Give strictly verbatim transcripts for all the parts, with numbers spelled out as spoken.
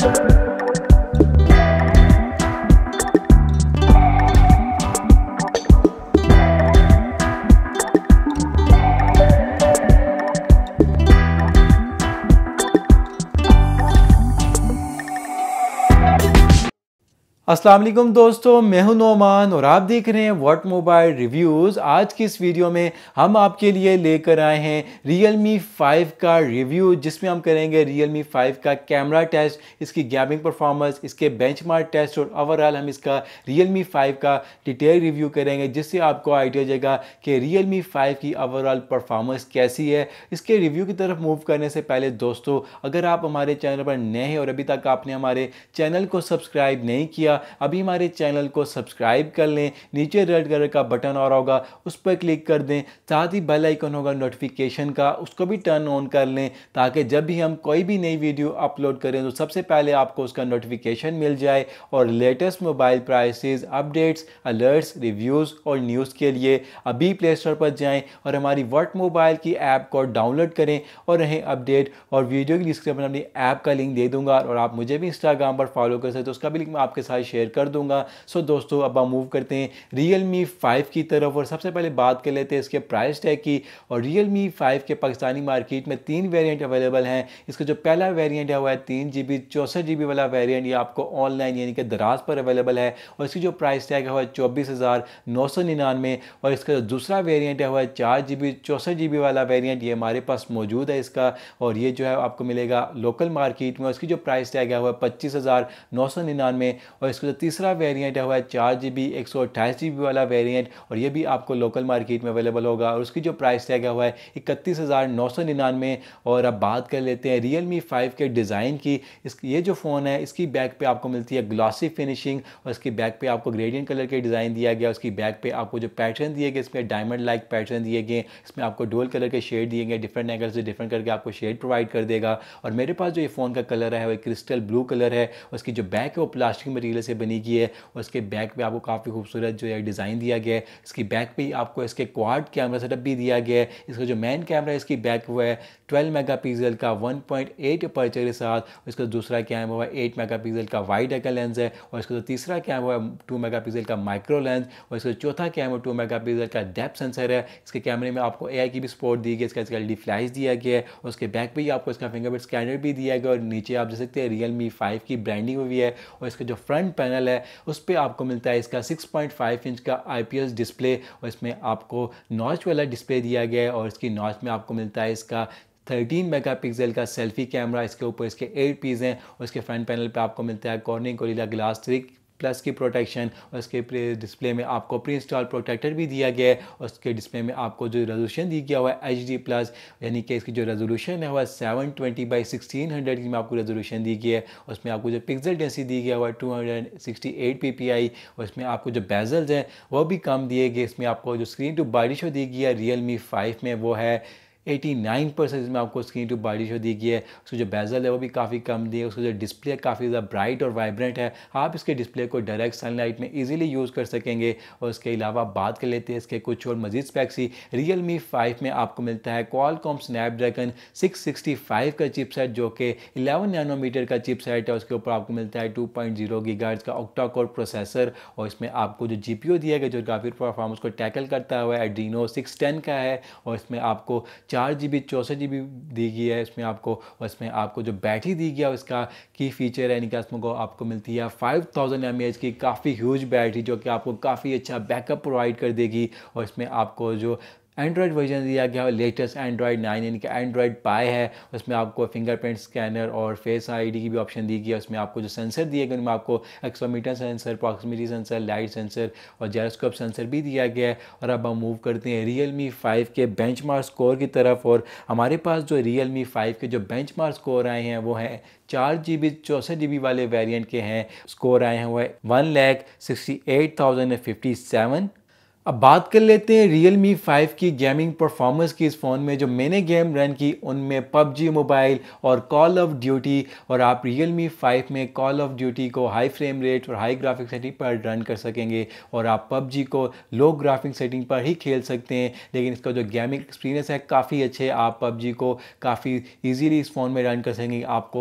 अस्सलाम वालेकुम दोस्तों, मैं हूं नोमान और आप देख रहे हैं व्हाट मोबाइल रिव्यूज़। आज की इस वीडियो में हम आपके लिए लेकर आए हैं Realme फाइव का रिव्यू, जिसमें हम करेंगे Realme फाइव का कैमरा टेस्ट, इसकी गेमिंग परफॉर्मेंस, इसके बेंचमार्क टेस्ट और ओवरऑल हम इसका Realme फाइव का डिटेल रिव्यू करेंगे, जिससे आपको आइडिया हो जाएगा कि Realme फाइव की ओवरऑल परफॉर्मेंस कैसी है। इसके रिव्यू की तरफ मूव करने से पहले दोस्तों, अगर आप हमारे चैनल पर नए हैं और अभी तक आपने हमारे चैनल को सब्सक्राइब नहीं किया, अभी हमारे चैनल को सब्सक्राइब कर लें। नीचे रेड कलर का बटन और होगा, उस पर क्लिक कर दें। साथ ही बेल आइकन होगा नोटिफिकेशन का, उसको भी टर्न ऑन कर लें, ताकि जब भी हम कोई भी नई वीडियो अपलोड करें तो सबसे पहले आपको उसका नोटिफिकेशन मिल जाए। और latest mobile prices, updates, alerts, reviews और न्यूज़ के लिए अभी प्ले स्टोर पर जाएँ और हमारी व्हाट मोबाइल की ऐप को डाउनलोड करें और रहें अपडेट। और वीडियो की डिस्क्रिप्शन में अपनी ऐप का लिंक दे दूंगा और आप मुझे भी इंस्टाग्राम पर फॉलो कर सकते हो, उसका भी लिंक मैं आपके साथ शेयर कर दूंगा। सो दोस्तों, अब हम मूव करते हैं Realme फाइव की तरफ और सबसे पहले बात कर लेते हैं इसके प्राइस टैग की। और Realme फाइव के पाकिस्तानी मार्केट में तीन वेरिएंट अवेलेबल हैं। इसका जो पहला वेरिएंट है वो है तीन जी बी चौंसठ जी बी वाला वेरिएंट, ये आपको ऑनलाइन यानी कि दराज पर अवेलेबल है और इसकी जो प्राइस टैग है वो है चौबीस हज़ार नौ सौ निन्यानवे। और इसका जो दूसरा वेरिएंट है वो है चार जी बी चौंसठ जी बी वाला वेरिएंट, ये हमारे पास मौजूद है इसका, और ये जो है आपको मिलेगा लोकल मार्केट में। इसकी जो प्राइस टैग है वो है पच्चीस हज़ार नौ सौ निन्यानवे। और इसका जो तीसरा वेरिएंट है वो है चार जी बी एक सौ अट्ठाईस जी बी वाला वेरिएंट, और ये भी आपको लोकल मार्केट में अवेलेबल होगा और उसकी जो प्राइस टैग है वो है इकतीस हज़ार नौ सौ निन्यानवे। और अब बात कर लेते हैं Realme फाइव के डिज़ाइन की। इस ये जो फ़ोन है, इसकी बैक पे आपको मिलती है ग्लॉसी फिनिशिंग और इसकी बैक पे आपको ग्रेडियंट कलर के डिज़ाइन दिया गया। उसकी बैक पे आपको जो पैटर्न दिए गए, इसमें डायमंड लाइक पैटर्न दिए गए, इसमें आपको डुअल कलर के शेड दिए गए, डिफरेंट एंगल से डिफरेंट करके आपको शेड प्रोवाइड कर देगा। और मेरे पास जो ये फ़ोन का कलर है वो क्रिस्टल ब्लू कलर है। उसकी जो बैक है वो प्लास्टिक मटीरियल से बनी गई है और इसके बैक पे आपको काफ़ी खूबसूरत जो है डिज़ाइन दिया गया है। इसकी बैक पे आपको इसके क्वाड कैमरा सेटअप भी दिया गया है। इसका जो मेन कैमरा है इसकी बैक वो है ट्वेल्व मेगापिक्सल का वन पॉइंट एट अपर्चर के साथ। इसका दूसरा कैमरा हुआ एट मेगापिक्सल का वाइड एंगल लेंस है और इसका जो तीसरा कैमरा हुआ टू मेगापिक्सल का माइक्रो लेंस और इसका चौथा कैमरा टू मेगापिक्सल का डेप्थ सेंसर है। इसके कैमरे में आपको एआई की भी सपोर्ट दी गई, इसका इसका एलईडी फ्लैश दिया गया है और उसके बैक पे ही आपको इसका फिंगरप्रिंट स्कैनर भी दिया गया और नीचे आप देख सकते हैं Realme फाइव की ब्रांडिंग हुई है। और इसका जो फ्रंट पैनल है उस पर आपको मिलता है इसका सिक्स पॉइंट फाइव इंच का आईपीएस डिस्प्ले और इसमें आपको नॉच वाला डिस्प्ले दिया गया है और इसकी नॉच में आपको मिलता है इसका थर्टीन मेगापिक्सल का सेल्फी कैमरा। इसके ऊपर इसके एट पीस हैं और इसके फ्रंट पैनल पे आपको मिलता है Corning Gorilla Glass three plus की प्रोटेक्शन और इसके डिस्प्ले में आपको प्री इंस्टॉल प्रोटेक्टर भी दिया गया है। और उसके डिस्प्ले में आपको जो रेजोल्यूशन दी गया हुआ है एच डी प्लस, यानी कि इसकी जो रेजोल्यूशन है वह seven twenty by sixteen hundred की में आपको रेजोल्यूशन दी गई है। उसमें आपको जो पिक्सल डेंसिटी दी गया हुआ है two hundred sixty eight P P I और इसमें आपको जो बेजल्स हैं वो भी कम दिए गए। इसमें आपको जो स्क्रीन टू बॉडी रेशो दी गई है Realme फाइव में वो है नवासी परसेंट इसमें आपको स्क्रीन टू बॉडी रेशो दी गई है। उसकी जो बेजल है वो भी काफ़ी कम दी है। उसका जो डिस्प्ले काफ़ी ज़्यादा ब्राइट और वाइब्रेंट है, आप इसके डिस्प्ले को डायरेक्ट सनलाइट में इजीली यूज़ कर सकेंगे। और इसके अलावा बात कर लेते हैं इसके कुछ और मजीद स्पेक्स ही। Realme फाइव में आपको मिलता है Qualcomm Snapdragon six sixty five का चिपसेट, जो कि इलेवन नैनोमीटर का चिपसेट है। उसके ऊपर आपको मिलता है टू पॉइंट ज़ीरो गीगाहर्ट्ज़ का ऑक्टा कोर प्रोसेसर और इसमें आपको जो जीपीयू दिया गया जो काफ़ी परफॉर्मेंस को टैकल करता हुआ है Adreno सिक्स टेन का है। और इसमें आपको चार जी बी चौंसठ जी बी दी गई है इसमें आपको। और इसमें आपको जो बैटरी दी गया उसका की फीचर है, यानी कि इसमें को आपको मिलती है five thousand M A H की काफ़ी ह्यूज बैटरी, जो कि आपको काफ़ी अच्छा बैकअप प्रोवाइड कर देगी। और इसमें आपको जो एंड्रॉयड वर्जन दिया गया है लेटेस्ट एंड्रॉयड नाइन यानी कि एंड्रॉयड पाई है। उसमें आपको फिंगरप्रिंट स्कैनर और फेस आईडी की भी ऑप्शन दी गई है। उसमें आपको जो सेंसर दिए गए उनमें आपको accelerometer sensor, proximity sensor, light sensor और जायरोस्कोप सेंसर भी दिया गया है। और अब हम मूव करते हैं Realme फाइव के बेंचमार्क स्कोर की तरफ। और हमारे पास जो Realme फाइव के जो बेंचमार्क स्कोर आए हैं वो हैं चार जी बी चौंसठ जी बी वाले वेरिएंट के हैं। स्कोर आए हैं वो one lakh sixty eight thousand fifty seven. अब बात कर लेते हैं Realme फाइव की गेमिंग परफॉर्मेंस की। इस फ़ोन में जो मैंने गेम रन की उनमें पबजी मोबाइल और कॉल ऑफ ड्यूटी, और आप Realme फाइव में कॉल ऑफ ड्यूटी को हाई फ्रेम रेट और हाई ग्राफिक सेटिंग पर रन कर सकेंगे और आप पबजी को लो ग्राफिक सेटिंग पर ही खेल सकते हैं। लेकिन इसका जो गेमिंग एक्सपीरियंस है काफ़ी अच्छे, आप पबजी को काफ़ी ईजीली इस फ़ोन में रन कर सकेंगे। आपको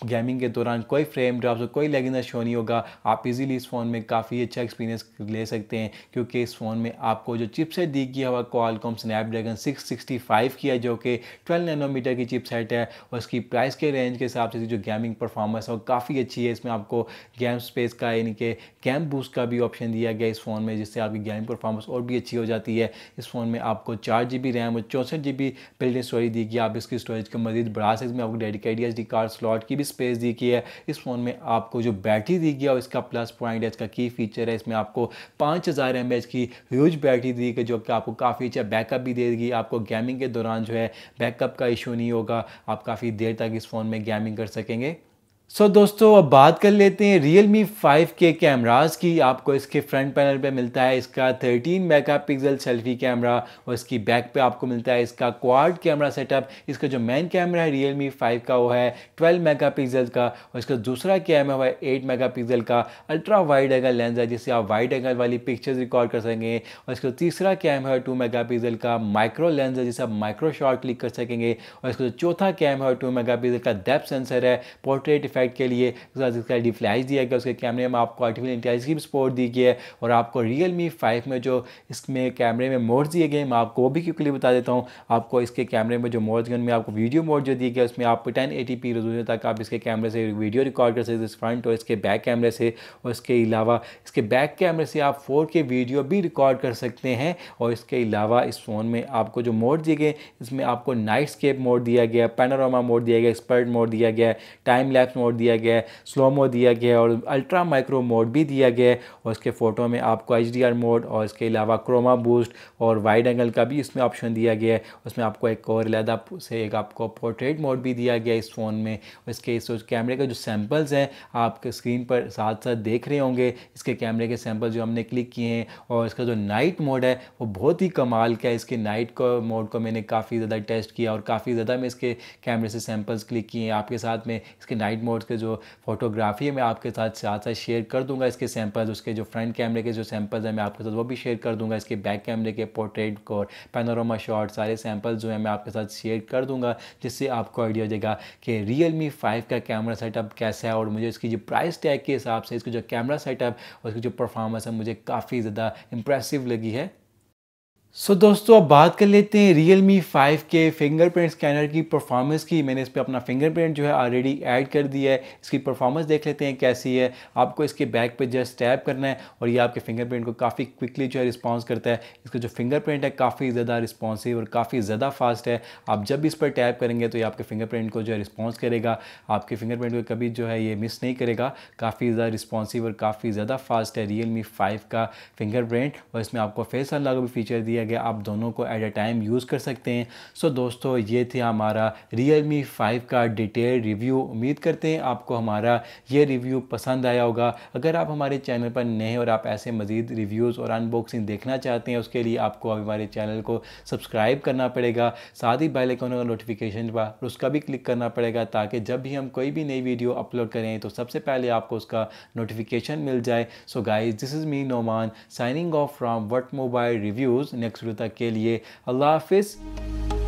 गेमिंग के दौरान कोई फ्रेम ड्रॉप्स और कोई लैगिंगनेस शो नहीं होगा। आप इजीली इस फ़ोन में काफ़ी अच्छा एक्सपीरियंस ले सकते हैं, क्योंकि इस फ़ोन में आपको जो चिपसेट दी गई है वह Qualcomm Snapdragon six sixty five की है, जो कि ट्वेल्व नैनोमीटर की चिपसेट है। और इसकी प्राइस के रेंज के हिसाब से जो गेमिंग परफॉर्मेंस है वो काफ़ी अच्छी है। इसमें आपको गेम स्पेस का यानी कि गेम बूस्ट का भी ऑप्शन दिया गया इस फ़ोन में, जिससे आपकी गेमिंग परफॉर्मेंस और भी अच्छी हो जाती है। इस फ़ोन में आपको चार जी बी रैम और चौंसठ G B built in storage दी गई है। आप इसकी स्टोरेज को मजीद बढ़ा सकते हैं। आपको dedicated H D card slot की भी स्पेस दी गई है। इस फ़ोन में आपको जो बैटरी दी गई है और इसका प्लस पॉइंट है, इसका की फीचर है, इसमें आपको पाँच हज़ार एम एच की ह्यूज बैटरी दी गई, जो कि आपको काफ़ी अच्छा बैकअप भी देगी। आपको गेमिंग के दौरान जो है बैकअप का इशू नहीं होगा, आप काफ़ी देर तक इस फ़ोन में गेमिंग कर सकेंगे। सो so, दोस्तों अब बात कर लेते हैं Realme फाइव के कैमरास की। आपको इसके फ्रंट पैनल पे मिलता है इसका थर्टीन मेगापिक्सल सेल्फी कैमरा, और इसकी बैक पे आपको मिलता है इसका क्वाड कैमरा सेटअप। इसका जो मेन कैमरा है Realme फाइव का वो है ट्वेल्व मेगापिक्सल का, और इसका दूसरा कैमरा है एट मेगापिक्सल का अल्ट्रा वाइड एंगल लेंस है, जिससे आप वाइड एंगल वाली पिक्चर्स रिकॉर्ड कर सकेंगे। और इसका तीसरा कैमरा है टू मेगापिक्सल का माइक्रो लेंस है, जिससे आप माइक्रो शॉट क्लिक कर सकेंगे। और इसका जो चौथा कैमरा है टू मेगापिक्सल का डेप्थ सेंसर है पोर्ट्रेट इफेक्ट के लिए। इसका डिफ्लैश दिया गया, उसके कैमरे में आपको आर्टिफिशियल इंटेलिजेंस की भी सपोर्ट दी गई है। और आपको Realme फाइव में जो इसमें कैमरे में मोड्स दिए गए मैं आपको वो भी क्विकली बता देता हूँ। आपको इसके कैमरे में जो मोड्स में आपको वीडियो मोड जो दिया गया उसमें आप टेन एटी पी रेजोल्यूशन तक आप इसके कैमरे से वीडियो रिकॉर्ड कर सकते हैं, फ्रंट और इसके बैक कैमरे से। और इसके अलावा इसके बैक कैमरे से आप फोर के वीडियो भी रिकॉर्ड कर सकते हैं। और इसके अलावा इस फ़ोन में आपको जो मोड दिए गए इसमें आपको नाइट स्केप मोड दिया गया, पैनोरामा मोड दिया गया, एक्सपर्ट मोड दिया गया, टाइम लैप्स मोड दिया गया, स्लोमो दिया गया और अल्ट्रा माइक्रो मोड भी दिया गया है। और इसके फ़ोटो में आपको एच डी आर मोड और इसके अलावा क्रोमा बूस्ट और वाइड एंगल का भी इसमें ऑप्शन दिया गया है। उसमें आपको एक और अलहदा से एक आपको पोर्ट्रेट मोड भी दिया गया इस फ़ोन में। इसके इस कैमरे के जो सैम्पल्स हैं आपके स्क्रीन पर साथ साथ देख रहे होंगे, इसके कैमरे के सैम्पल जो हमने क्लिक किए हैं। और इसका जो नाइट मोड है वो बहुत ही कमाल का है। इसके नाइट को मोड को मैंने काफ़ी ज़्यादा टेस्ट किया और काफ़ी ज़्यादा मैं इसके कैमरे से सैम्पल्स क्लिक किए हैं। आपके साथ में इसके नाइट मोड के जो फोटोग्राफी है मैं आपके साथ साथ साथ शेयर कर दूंगा इसके सैंपल्स। उसके जो फ्रंट कैमरे के जो सैंपल्स हैं मैं आपके साथ वो भी शेयर कर दूंगा। इसके बैक कैमरे के पोर्ट्रेट और पैनोरामा शॉट सारे सैंपल्स जो है मैं आपके साथ शेयर कर दूंगा, जिससे आपको आइडिया हो जाएगा कि Realme फाइव का कैमरा सेटअप कैसा है। और मुझे इसकी जो प्राइस टैग के हिसाब से इसका जो कैमरा सेटअप और इसकी जो परफॉर्मेंस है मुझे काफ़ी ज़्यादा इंप्रेसिव लगी है। सो so, दोस्तों अब बात कर लेते हैं Realme फाइव के फिंगरप्रिंट स्कैनर की परफॉर्मेंस की। मैंने इस पर अपना फिंगरप्रिंट जो है ऑलरेडी ऐड कर दिया है। इसकी परफॉर्मेंस देख लेते हैं कैसी है। आपको इसके बैक पे जस्ट टैप करना है और ये आपके फिंगरप्रिंट को काफ़ी क्विकली जो है रिस्पॉन्स करता है। इसका जो फिंगरप्रिंट है काफ़ी ज़्यादा रिस्पॉन्सिव और काफ़ी ज़्यादा फास्ट है। आप जब भी इस पर टैप करेंगे तो ये आपके फिंगरप्रिंट को जो है रिस्पॉन्स करेगा, आपके फिंगरप्रिंट को कभी जो है ये मिस नहीं करेगा। काफ़ी ज़्यादा रिस्पॉन्सिव और काफ़ी ज़्यादा फास्ट है Realme फाइव का फिंगरप्रिंट। और इसमें आपको फेस अनलॉक भी फीचर दिया गया, आप दोनों को एट अ टाइम यूज़ कर सकते हैं। सो so, दोस्तों ये थे हमारा Realme फाइव का डिटेल रिव्यू। उम्मीद करते हैं आपको हमारा ये रिव्यू पसंद आया होगा। अगर आप हमारे चैनल पर नए हैं और आप ऐसे मज़ीद रिव्यूज़ और अनबॉक्सिंग देखना चाहते हैं, उसके लिए आपको हमारे चैनल को सब्सक्राइब करना पड़ेगा। साथ ही बेल आइकन का नोटिफिकेशन पर उसका भी क्लिक करना पड़ेगा, ताकि जब भी हम कोई भी नई वीडियो अपलोड करें तो सबसे पहले आपको उसका नोटिफिकेशन मिल जाए। So guys, this is me Noman signing off from what mobile reviews. Next video तक के लिए अल्लाह हाफिज़।